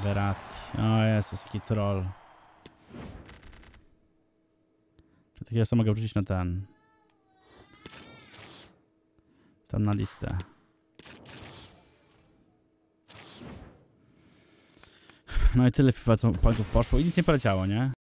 Verratti. O Jezus, jaki troll. Czy takiego sam mogę wrzucić na ten? Tam na listę. No i tyle FIFA, co poszło i nic nie poleciało, nie?